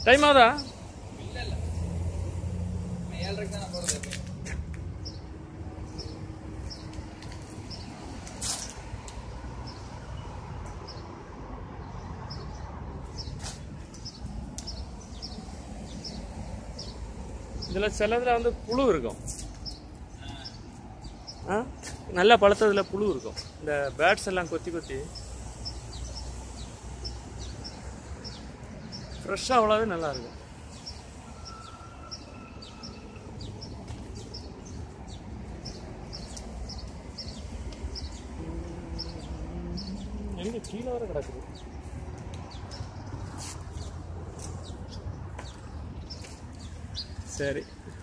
Time ஆகுதா? இல்ல இல்ல 7:30க்கு தான் போறது. இதுல சிலதுல வந்து புழு இருக்கும். நல்ல பழுத்ததுல புழு இருக்கும். இந்த பேட்ஸ் எல்லாம் கொத்தி கொத்தி ஃப்ரெஷ்ஷாக அவ்வளோவே நல்லா இருக்கும். எங்க கீழே வர கிடக்குது. சரி.